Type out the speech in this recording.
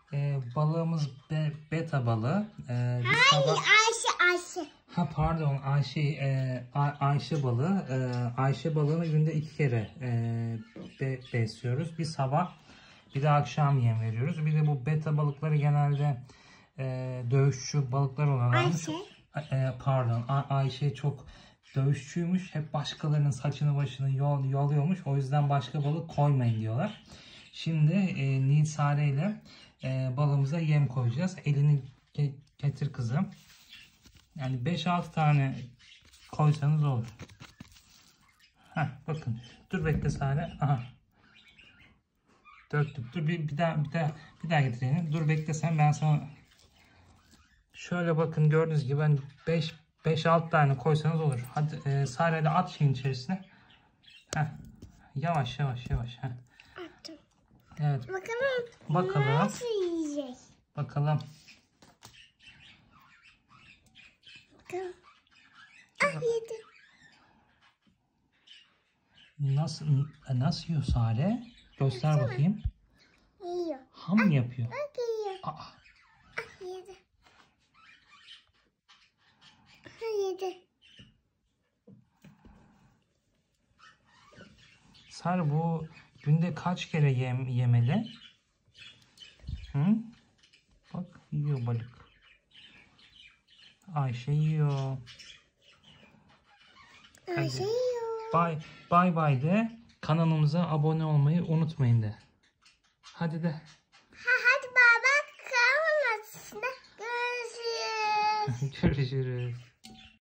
Balığımız beta balığı. Hayır, Ayşe. Ha pardon, Ayşe balığı. Ayşe balığını günde 2 kere besliyoruz. Bir sabah, bir de akşam yem veriyoruz. Bir de bu beta balıkları genelde dövüşçü balıklar olanlarmış. Pardon, Ayşe çok dövüşçüymüş. Hep başkalarının saçını başını yoluyormuş. O yüzden başka balık koymayın diyorlar. Şimdi Nilsare ile balığımıza yem koyacağız. Elini getir kızım. Yani 5-6 tane koysanız olur. Heh, bakın. Dur bekle Sare. Aha. Döktük. Dur bir daha getireyim. Dur bekle sen, ben sana şöyle bakın, gördüğünüz gibi ben 5-6 tane koysanız olur. Hadi Sare ile at şeyin içerisine. Heh. Yavaş. Heh. Attım. Evet. Bakalım. Nasıl yiyecek? Bakalım. Yedi. Nasıl yiyor Sare? Göster bakayım. Yiyor. Ham yapıyor. Bak yiyor. Aa. Yedi. Yedi. Sare bu günde kaç kere yemeli? Hı? Bak yiyor balık. Ayşe yiyor. Ayşe yiyor. Bay de, kanalımıza abone olmayı unutmayın de. Hadi de. Hadi baba, kalmasın. Görüşürüz. Görüşürüz.